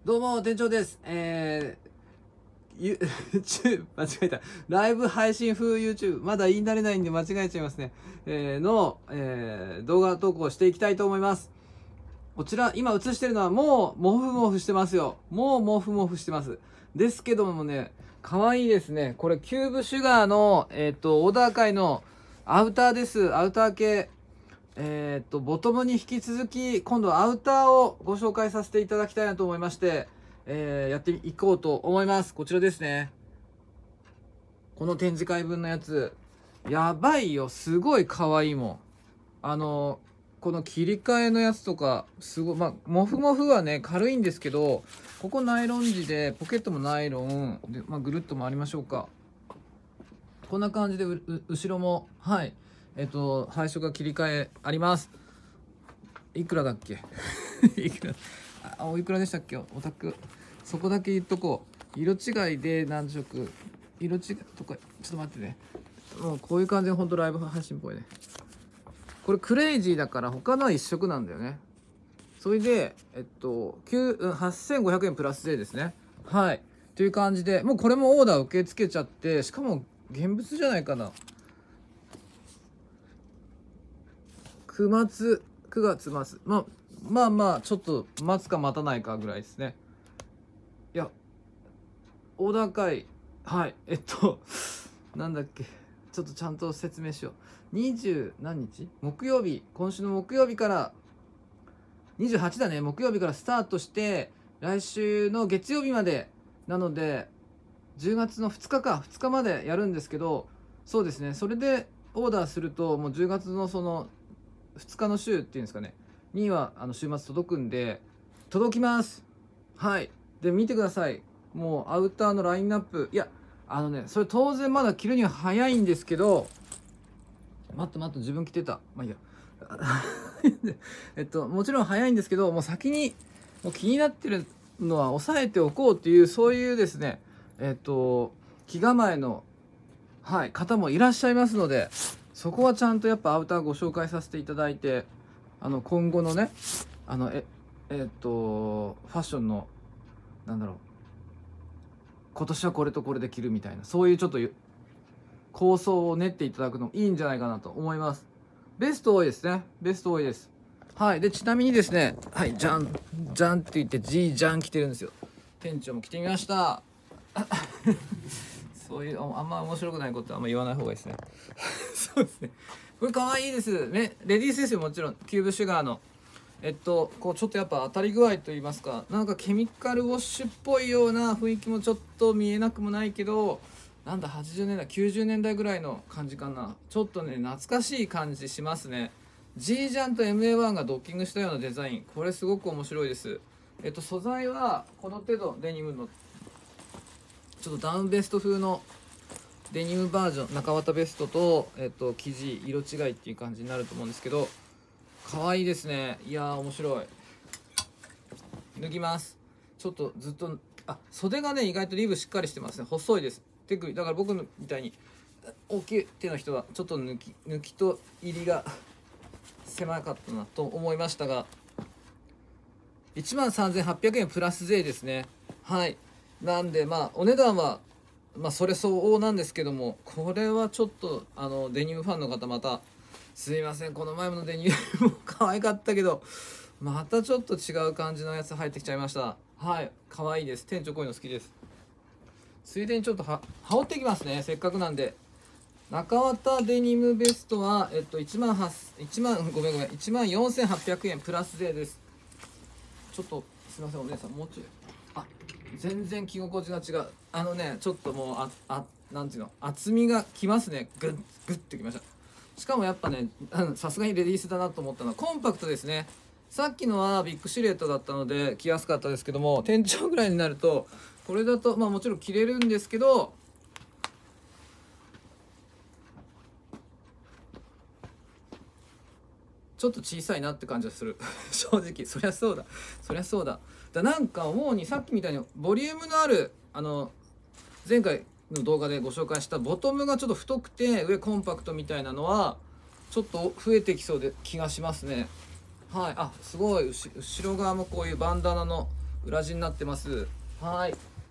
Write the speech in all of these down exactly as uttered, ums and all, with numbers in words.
どうも、店長です。えー、YouTube、間違えた。ライブ配信風 YouTube、まだ言い慣れないんで間違えちゃいますね。えー、の、えー、動画投稿していきたいと思います。こちら、今映してるのはもう、モフモフしてますよ。もう、モフモフしてます。ですけどもね、可愛いですね。これ、キューブシュガーの、えっと、オーダー界のアウターです。アウター系。えっと、ボトムに引き続き、今度はアウターをご紹介させていただきたいなと思いまして、えー、やっていこうと思います。こちらですね。この展示会分のやつ。やばいよ。すごい可愛いもん。あの、この切り替えのやつとか、すごい、まあ、モフモフはね、軽いんですけど、ここナイロン地で、ポケットもナイロン、で、まあ、ぐるっと回りましょうか。こんな感じで、う、う、後ろも、はい。えっと、配色が切り替えあります。いくらだっけいくら、あ、おいくらでしたっけお宅。そこだけ言っとこう。色違いで何色、色違いとか、ちょっと待ってね。もうこういう感じでほんとライブ配信っぽいね。これクレイジーだから他のは一色なんだよね。それで、えっと、はっせんごひゃくえんプラス税ですね。はい。という感じで、もうこれもオーダー受け付けちゃって、しかも現物じゃないかな。くがつ、くがつ末。まあ、まあまあ、ちょっと待つか待たないかぐらいですね。いや、オーダー会、はい、えっと、なんだっけ、ちょっとちゃんと説明しよう。にじゅう何日木曜日、今週の木曜日から、にじゅうはちだね、木曜日からスタートして、来週の月曜日まで、なので、じゅうがつのふつかか、ふつかまでやるんですけど、そうですね、それでオーダーすると、もうじゅうがつのその、ふつかの週っていうんですかねにはあの週末届くんで届きます。はい。で見てください。もうアウターのラインナップ、いやあのねそれ当然まだ着るには早いんですけど、待って待って自分着てた、まあいいやえっともちろん早いんですけど、もう先にもう気になってるのは抑えておこうっていう、そういうですねえっと気構えの、はい、方もいらっしゃいますので、そこはちゃんとやっぱアウターご紹介させていただいて、あの今後のねあのええっとファッションのなんだろう、今年はこれとこれで着るみたいな、そういうちょっと構想を練っていただくのもいいんじゃないかなと思います。ベスト多いですね。ベスト多いです。はい。でちなみにですね、はい、じゃんじゃんって言って G じゃん着てるんですよ。店長も着てみましたそういうあんま面白くないことはあんま言わない方がいいですねそうですね。これ可愛いですね。レディースですよ、もちろん。キューブシュガーのえっとこうちょっとやっぱ当たり具合といいますか、なんかケミカルウォッシュっぽいような雰囲気もちょっと見えなくもないけど、なんだはちじゅうねんだいきゅうじゅうねんだいぐらいの感じかな。ちょっとね懐かしい感じしますね。 G ジャンと エムエーワン がドッキングしたようなデザイン、これすごく面白いです。えっと素材はこの程度デニムのちょっとダウンベスト風のデニムバージョン、中綿ベストと、えっと、生地色違いっていう感じになると思うんですけど、可愛いですね。いやー面白い。脱ぎます。ちょっとずっと、あ、袖がね意外とリブしっかりしてますね。細いです。手首だから僕みたいに大きい手の人はちょっと抜き抜きと入りが狭かったなと思いましたが、いちまんさんぜんはっぴゃくえんプラス税ですね。はい。なんでまあお値段はまあそれ相応なんですけども、これはちょっとあのデニムファンの方、またすいません、この前のデニムも可愛かったけどまたちょっと違う感じのやつ入ってきちゃいました。はい、可愛いです。店長こういうの好きです。ついでにちょっとは羽織っていきますね、せっかくなんで。中綿デニムベストはえっといちまんはっせん、いちまんごめんごめんいちまんよんせんはっぴゃくえんプラス税です。ちょっとすいませんお姉さん、もうちょい、あ、全然着心地が違う。あのねちょっともうああなんていうの、厚みがきますね。グッグッてきました。しかもやっぱねさすがにレディースだなと思ったのはコンパクトですね。さっきのはビッグシルエットだったので着やすかったですけども、店長ぐらいになるとこれだとまあもちろん着れるんですけど、ちょっと小さいなって感じがする正直。そりゃそうだそりゃそうだだなんか思うに、さっきみたいにボリュームのある、あの前回の動画でご紹介したボトムがちょっと太くて上コンパクトみたいなのはちょっと増えてきそうで気がしますね。はい。あ、すごい後ろ側もこういうバンダナの裏地になってます。はい。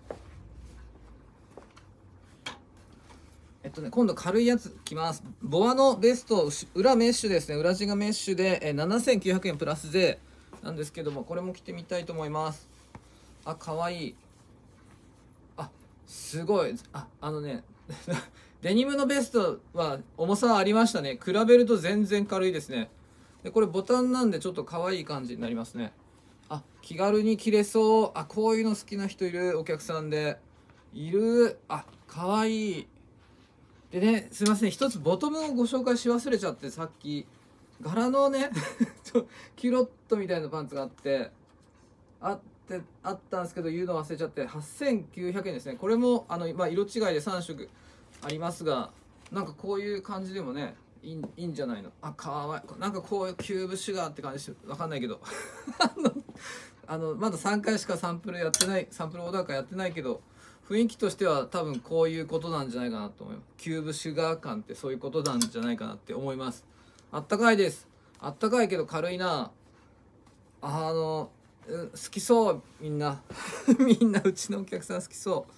えっとね、今度軽いやつきます。ボアのベスト裏メッシュですね。裏地がメッシュで、えー、ななせんきゅうひゃくえんプラス税なんですけども、これも着てみたいと思います。あ、かわいい。あ、すごい。あ、あのねデニムのベストは重さはありましたね。比べると全然軽いですね。でこれボタンなんでちょっと可愛い感じになりますね。あ、気軽に着れそう。あ、こういうの好きな人いる。お客さんでいる。あ、かわいい。でね、すいません、一つボトムをご紹介し忘れちゃって、さっき柄のねキュロットみたいなパンツがあってあってあったんですけど、言うの忘れちゃってはっせんきゅうひゃくえんですね。これもあの、まあ、色違いでさん色ありますが、なんかこういう感じでもねいい、いいんじゃないの。あ、かわいい。なんかこういうキューブシュガーって感じしてわかんないけどあのあのまださんかいしかサンプルやってない、サンプルオーダー会やってないけど、雰囲気としては多分こういうことなんじゃないかなと思います。キューブシュガー感ってそういうことなんじゃないかなって思います。あったかいです。あったかいけど軽いな。あの好きそうみんなみんなうちのお客さん好きそう。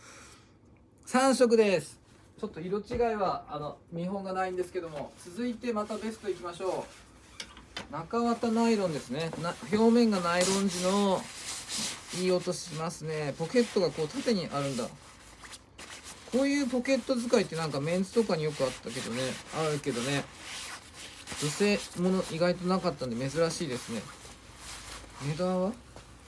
さん色です。ちょっと色違いはあの見本がないんですけども、続いてまたベストいきましょう。中綿ナイロンですね。な表面がナイロン地のいい音しますね。ポケットがこう縦にあるんだ。こういうポケット使いってなんかメンズとかによくあったけどね、あるけどね、女性もの意外となかったんで珍しいですね。値段は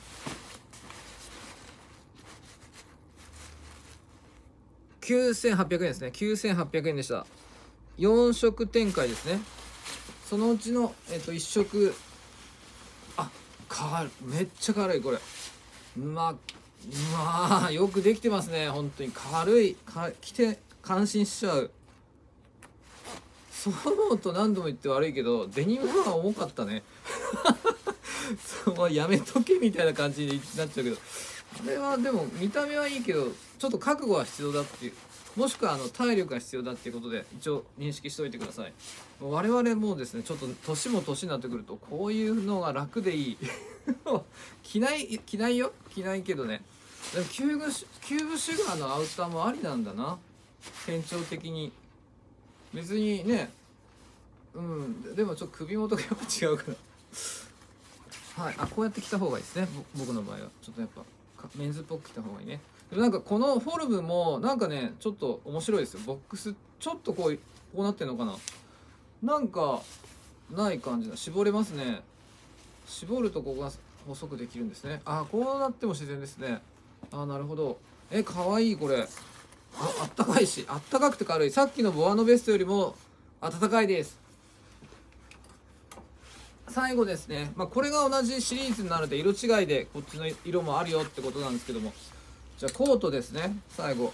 きゅうせんはっぴゃくえんですね。きゅうせんはっぴゃくえんでした。よん色展開ですね。そのうちの、えっと、いっ色、あ、軽い。めっちゃ軽いこれ。まあまあよくできてますね。本当に軽い。か着て感心しちゃう。そう思うと何度も言って悪いけど、デニムは重かったねそうやめとけみたいな感じになっちゃうけど、あれはでも見た目はいいけどちょっと覚悟は必要だっていう、もしくはあの体力が必要だっていうことで一応認識しておいてください。我々もうですね、ちょっと年も年になってくるとこういうのが楽でいい着ない着ないよ、着ないけどね。でもキューブキューブシュガーのアウターもありなんだな、店長的に。別にね、うんでもちょっと首元がやっぱ違うからはい、あ、こうやって着た方がいいですね。僕の場合はちょっとやっぱメンズっぽく着た方がいいね。でもなんかこのフォルムもなんかねちょっと面白いですよ。ボックスちょっとこうこうなってんのかな、なんかない感じだ。絞れますね。絞るとここが細くできるんですね。あ、こうなっても自然ですね。あ、なるほど。え、かわいいこれ。あ、あったかいし、あったかくて軽い。さっきのボアのベストよりも暖かいです。最後ですね、まあ、これが同じシリーズになるので色違いでこっちの色もあるよってことなんですけども、じゃあコートですね。最後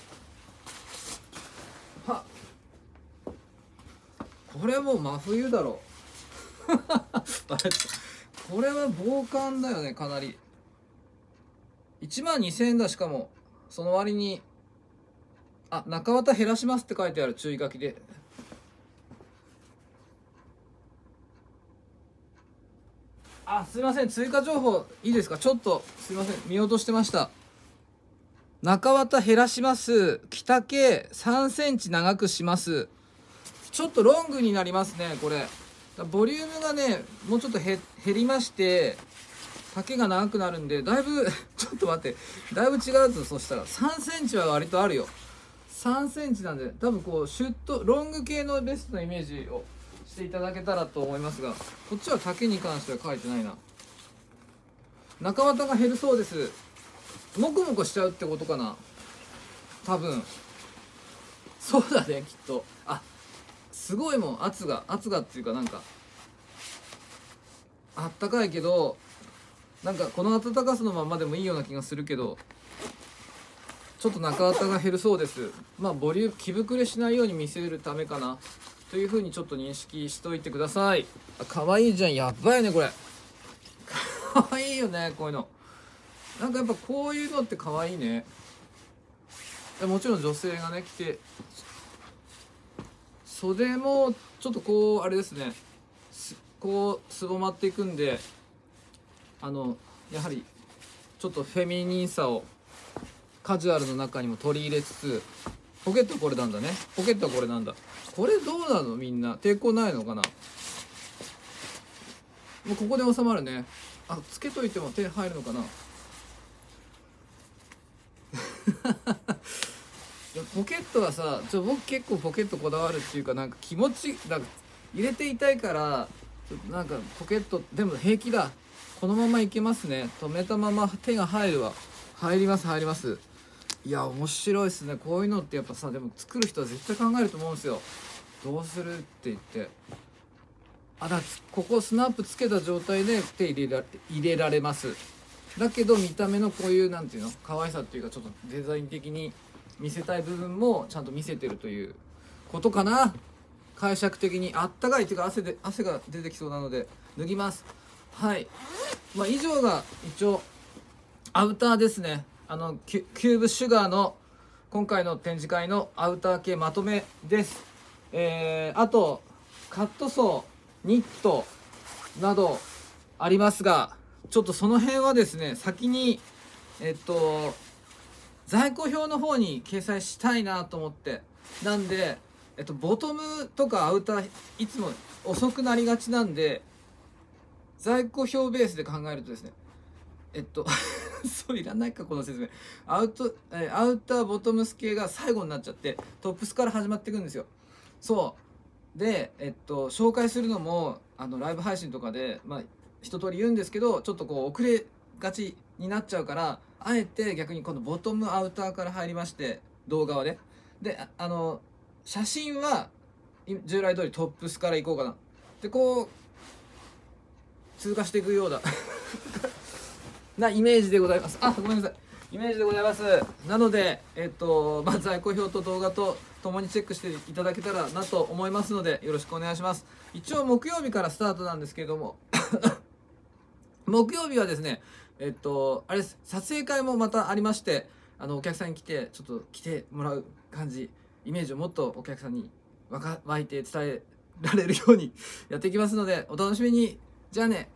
はこれもう真冬だろこれは防寒だよね。かなりいちまんにせんえんだ。しかもその割に、あ、中綿減らしますって書いてある、注意書きで。あ、すいません、追加情報いいですか。ちょっとすいません、見落としてました。中綿減らします。着丈さんセンチ長くします。ちょっとロングになりますねこれ。ボリュームがねもうちょっと減りまして、丈が長くなるんでだいぶちょっと待って、だいぶ違うぞ。そしたらさんセンチは割とあるよ。さんセンチなんで多分こうシュッとロング系のベストのイメージをしていただけたらと思いますが、こっちは丈に関しては書いてないな。中綿が減るそうです。モコモコしちゃうってことかな多分。そうだねきっと。あ、すごいもん。圧が圧がっていうか、なんかあったかいけど、なんかこの暖かさのままでもいいような気がするけど、ちょっと中綿が減るそうです。まあボリューム着膨れしないように見せるためかなというふうにちょっと認識しといてください。あ、かわいいじゃん。やばいよねこれ。かわいいよねこういうの。なんかやっぱこういうのってかわいいね。もちろん女性がね着て、袖もちょっとこうあれですね、こうすぼまっていくんで、あのやはりちょっとフェミニンさをカジュアルの中にも取り入れつつ、ポケットはこれなんだね、ポケットはこれなんだ。これどうなの、みんな抵抗ないのかな。もうここで収まるね。あ、つけといても手入るのかな。ポケットはさ、ちょ僕結構ポケットこだわるっていうか、なんか気持ちなんか入れていたいから、ちょっとなんかポケットでも平気だ、このままいけますね。止めたまま手が入るわ。入ります入ります。いや面白いですね。こういうのってやっぱさ、でも作る人は絶対考えると思うんですよ。どうするって言って、あだここスナップつけた状態で手入れら入れられます。だけど見た目のこういうなんていうの可愛さっていうか、ちょっとデザイン的に見せたい部分もちゃんと見せてるということかな。解釈的にあったかいっていうか、汗で汗が出てきそうなので脱ぎます。はい、まあ、以上が一応アウターですね。あのキュキューブシュガーの今回の展示会のアウター系まとめです。えー、あとカットソー、ニットなどありますが、ちょっとその辺はですね、先にえっと在庫表の方に掲載したいなと思って、なんで、えっと、ボトムとかアウターいつも遅くなりがちなんで、在庫表ベースで考えるとですね、えっとそういらないかこの説明。アウト、えアウターボトムス系が最後になっちゃって、トップスから始まっていくんですよ。そうで、えっと紹介するのもあのライブ配信とかでまあ一通り言うんですけど、ちょっとこう遅れがちになっちゃうから、あえて逆にこのボトムアウターから入りまして、動画はね。で、ああの写真は従来通りトップスからいこうかな。でこう通過していくようだなイメージでございます。あ、ごめんなさい、イメージでございます。なので、えっとまあ、在庫表と動画とともにチェックしていただけたらなと思いますので、よろしくお願いします。一応木曜日からスタートなんですけれども木曜日はですね、えっとあれです、撮影会もまたありまして、あのお客さんに来てちょっと来てもらう感じ、イメージをもっとお客さんにわか湧いて伝えられるようにやっていきますので、お楽しみに。じゃあね。